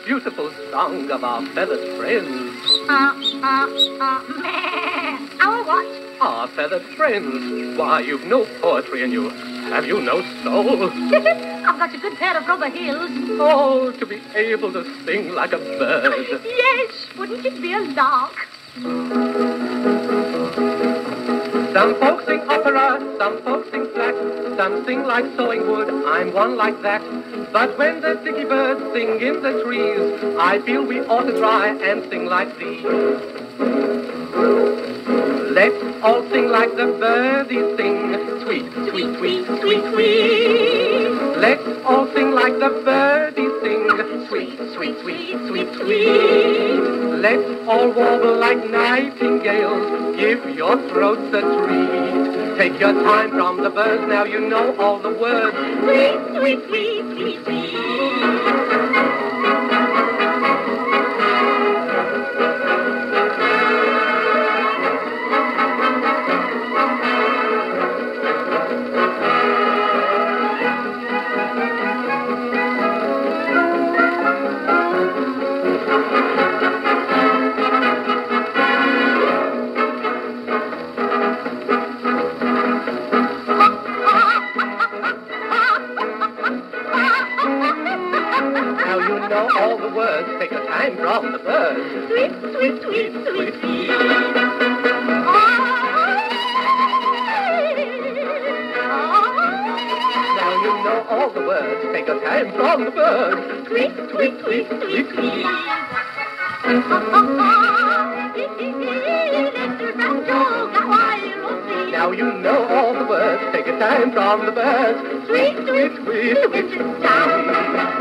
beautiful song of our feathered friends. Our what? Our feathered friends. Why, you've no poetry in you. Have you no soul? I've got a good pair of rubber heels. Oh, to be able to sing like a bird. Yes, wouldn't it be a lark? Some folks sing opera, some folks sing flat, some sing like sowing wood, I'm one like that. But when the dicky birds sing in the trees, I feel we ought to try and sing like these. Let's all sing like the birdies sing, sweet, sweet, sweet, sweet, sweet. Let's all sing like the birdies sing, sweet, sweet, sweet, sweet, sweet. Let's all warble like nightingales, give your throats a treat. Take your time from the birds, now you know all the words, sweet, sweet, sweet, sweet, sweet. Know all the words, take your time from the birds. Sweet, sweet, sweet, sweet, sweet. Now you know all the words, take your time from the birds. Sweet, sweet, sweet, sweet, sweet. Now you know all the words, take your time from the birds. Sweet, sweet, sweet, sweet, sweet.